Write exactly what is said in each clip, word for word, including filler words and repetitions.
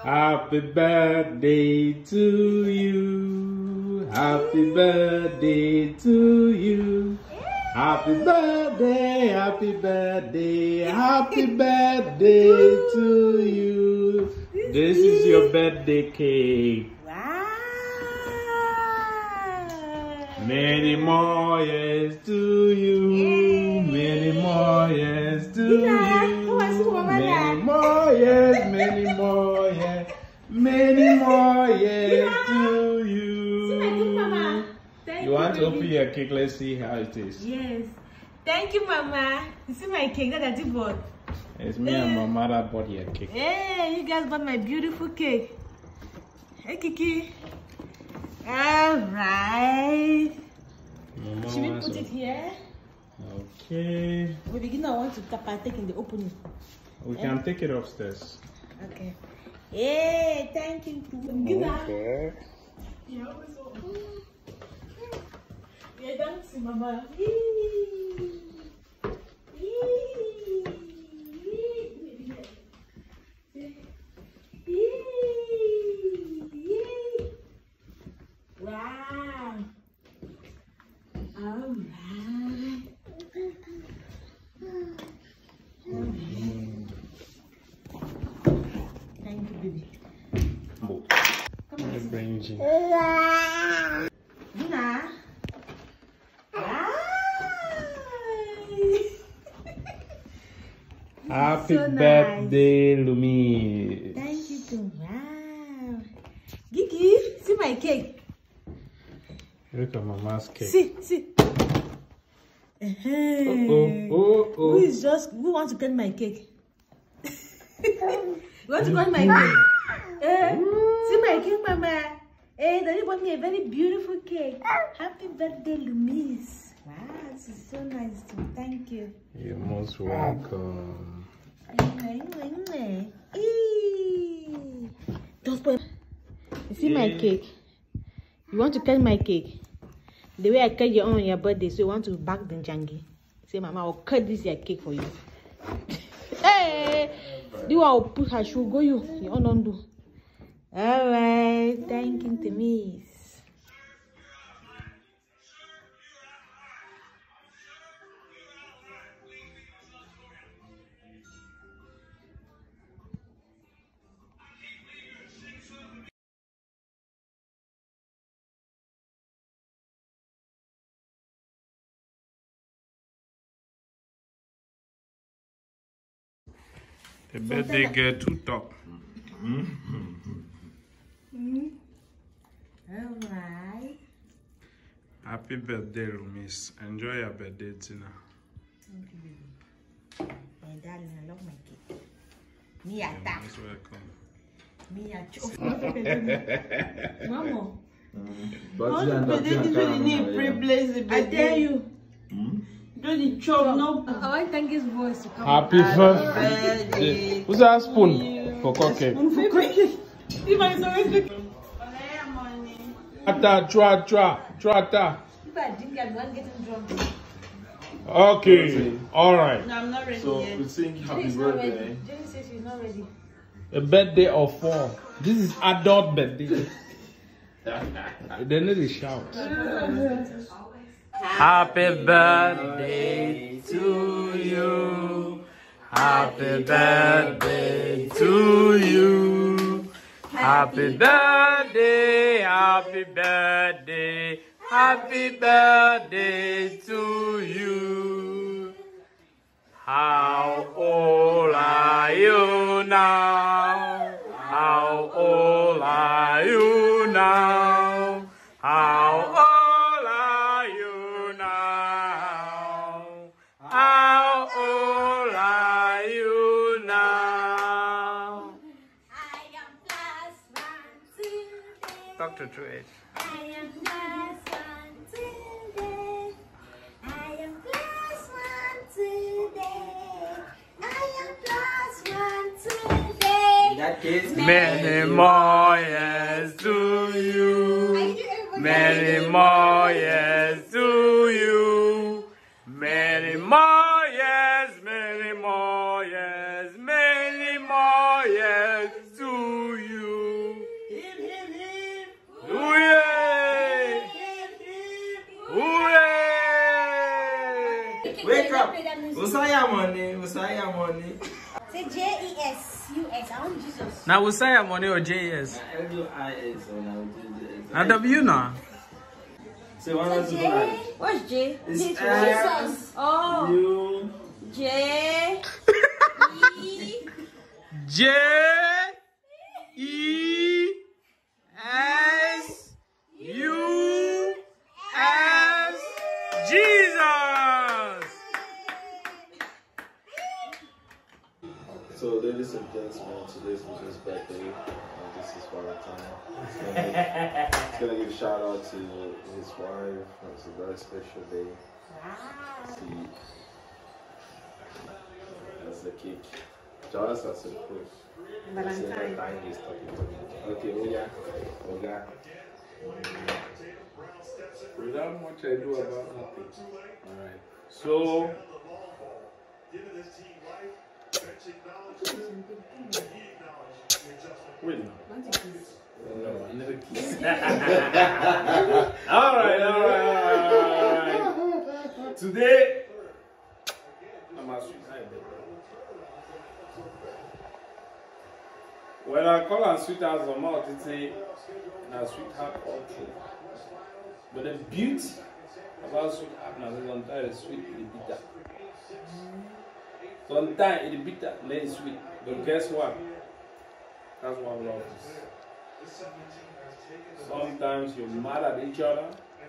Happy birthday to you. Happy birthday to you. Happy birthday, happy birthday, happy birthday to you. This is your birthday cake. Wow. Many more years to you. Yay. Many more years to Dina, you. Many more years, many more years, many more years to you. See my cake, Mama. Thank You want you, to open baby. your cake? Let's see how it is. Yes. Thank you, Mama. You see my cake that I did bought? It's me and Mama that bought your cake. Hey, you guys bought my beautiful cake. Hey, Kiki. All right. Mama Should we wants put to- it here? Okay. We begin. I want to partake in the opening. We can take it upstairs. Okay. Hey, thank you. Okay. Yeah, dancing, Mama. Wow. All right. Thank you, baby. Oh. Come on. Bring you. Dina. Happy So nice. birthday, Lumi. Thank you too. Wow. Gigi, see my cake. Look at Mama's cake. See, see. Uh-huh. Oh, oh, oh. Who is just who wants to cut my cake? You want to cut my cake? Eh, see my cake, Mama. Hey, Daddy bought me a very beautiful cake. Happy birthday, Lumis. Wow, this is so nice too. Thank you. You're most welcome. Don't spoil. You see my cake? You want to cut my cake? The way I cut your own on your birthday, so you want to back the jangi. Say, Mama, I'll cut this your cake for you. Hey! Do I will put her shoe go you? You don't do. Alright, thank you to me. The birthday girl too top. Mm. Alright. Happy birthday, Lumis. Enjoy your birthday dinner. Thank you, baby. My darling, I love my cake. Me You're attack. most welcome. Me a Mama. But you don't really need privilege. I dare you. Don't chop no. I want to thank his voice to come. Happy birthday. Who's that spoon for cooking? If I saw it, Ata, chua, chua, chua, if I drink, I'm not getting drunk. Okay, all right. No, I'm not ready So yet. we sing happy Jenny is not birthday. ready. Jenny says she's not ready. A birthday of four. This is adult birthday. They need to shout. Happy birthday to you. Happy birthday to you. Happy birthday, happy birthday, happy birthday to you. How old are you now? How old are you now? How old are you now? How old are you now? I am plus one today. Talk to true age. I am plus one today. I am plus one today. I am plus one today. That case. Many more years to you. Many more years to you. Many more years, many more years, many more years to you. Usaya money, Usaya money. Say J E S U S. I want Jesus. Now we say money or J E S. W I S or now Now W now. So one of J. the What's J? It's Jesus. Oh. U J. E. J E S U S Jesus. So, ladies and gentlemen, today's Moses' birthday, and this is Valentine. It's gonna give a shout out to his wife. It's a very special day. See, that's the cake. Just as a proof. Valentine. Is talking to me. Okay, oh yeah, oh yeah. Without much I do about nothing. Alright. So wait. No, I never kiss. Alright, alright, alright, alright. Today I'm a sweetheart. When I call her sweetheart some more, it's a na sweetheart all true. But the beauty about sweetheart now is sometimes it's sweet and bitter. Sometimes it's bitter, then it's sweet. But guess what? That's what love is. Sometimes you're mad at each other.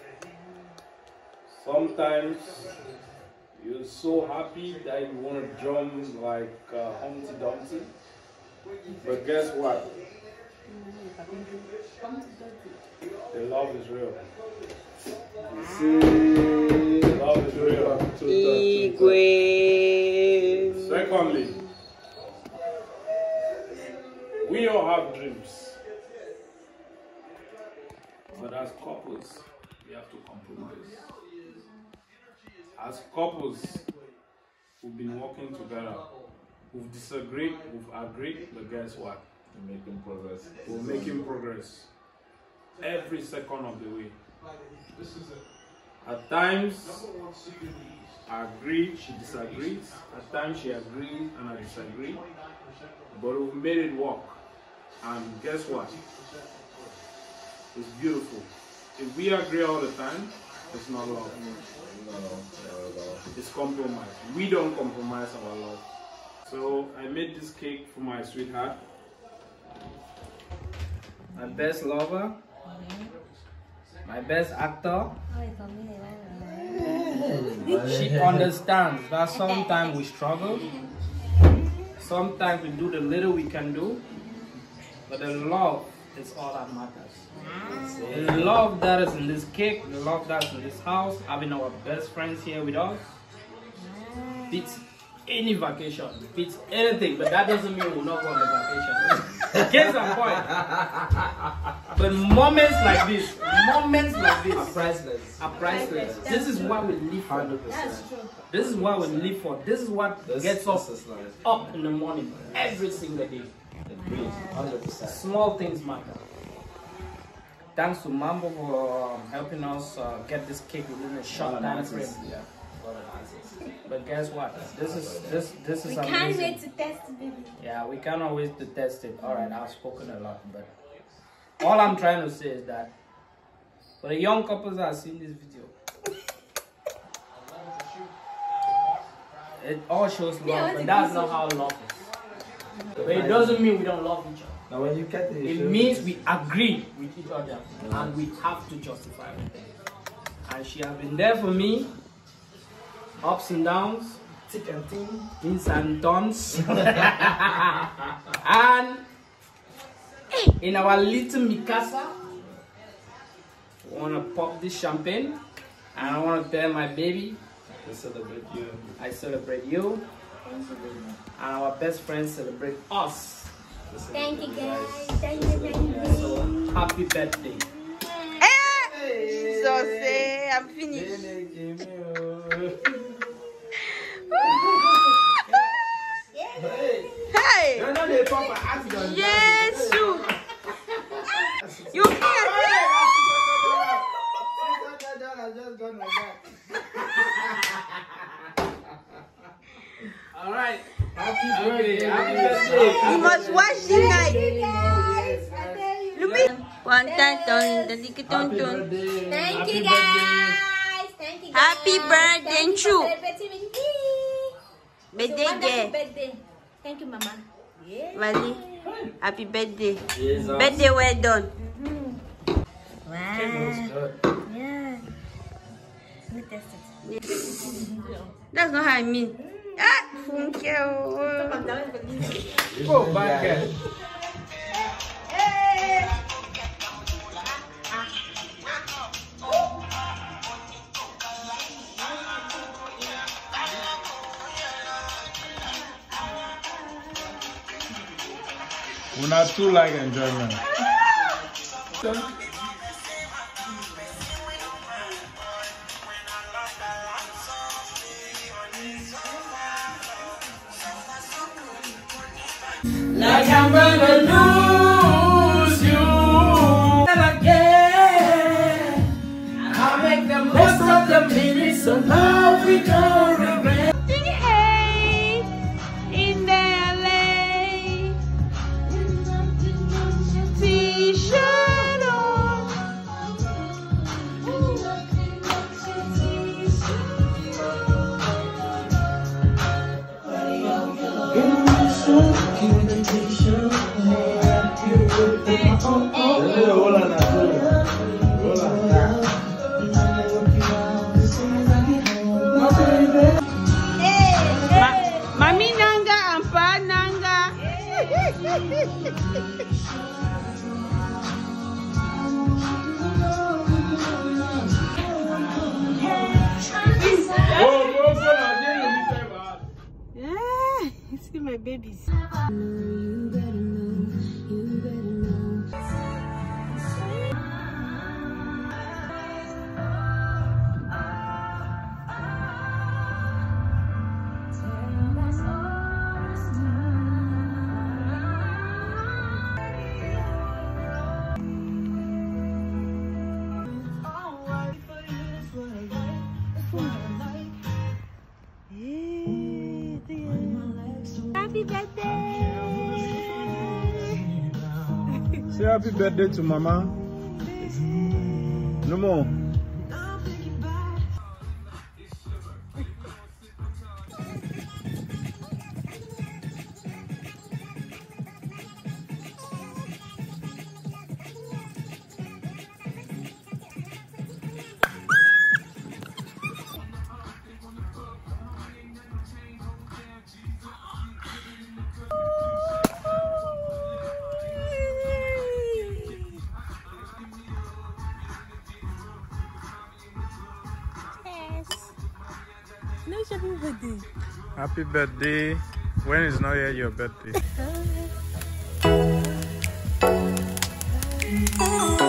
Sometimes you're so happy that you want to jump like uh, Humpty Dumpty. But guess what? The love is real. The love is real. Secondly, we all have dreams. But as couples, we have to compromise. As couples, we've been working together. We've disagreed, we've agreed, but guess what? We're making progress. We're making progress every second of the way. At times, I agree, she disagrees. At times, she agrees and I disagree. But we've made it work. And guess what? It's beautiful. If we agree all the time, it's not love. No, no, no. It's compromise. We don't compromise our love. So I made this cake for my sweetheart. My best lover. My best actor. She understands that sometimes we struggle. Sometimes we do the little we can do. But the love is all that matters. The love that is in this cake, the love that is in this house, having our best friends here with us, beats any vacation, beats anything, but that doesn't mean we'll not go on the vacation. Case in point. But moments like this, moments like this Are priceless. are priceless. This is what we live for. That's true. This is what we live for. This is what This, gets us this is life. up in the morning every single day. Agreed. one hundred percent. Small things matter. Thanks to Mambo for um, helping us uh, get this cake within a short time frame. Yeah. A lot of answers. But guess what? This is this this is We amazing. can't wait to test it, baby. Yeah, we cannot wait to test it. All right, I've spoken a lot, but all I'm trying to say is that for the young couples that have seen this video, it all shows love, Yeah, but that's not how love is. But it doesn't mean we don't love each other. Now, when you get the It means we agree with each other and we have to justify it. And she has been there for me, ups and downs, thick and thin, ins and dons. And in our little Mikasa, we want to pop this champagne. And I want to tell my baby, to celebrate you. I celebrate you. And our best friends celebrate us. Thank you, guys. Thank you, thank you. So happy birthday. So say I'm finished. Hey! Yes! You can't! All right. Happy birthday. Happy birthday. You must watch tonight. Look me. One time, ton, ton, ton, ton, ton. Thank you guys. Thank you guys. Happy birthday, Thank you Chu. for celebrating with me. Birthday, So wonderful yeah. birthday. Thank you, Mama. Yeah. Wally, happy birthday. Yes, Birthday well done. Wow. good. Yeah. Let me test it. That's not how I mean. Ah, thank you. Oh, bad girl. We're not too like enjoyment. Like I'm gonna lose you again. I'll make the most of the minutes of love we don't regret. Hey, in L A, T-shirt on. Mami Nanga and Pa Nanga. Yeah, you see my babies. Happy birthday! Say happy birthday to Mama. No more. Happy birthday. Happy birthday. When is not yet your birthday? Oh.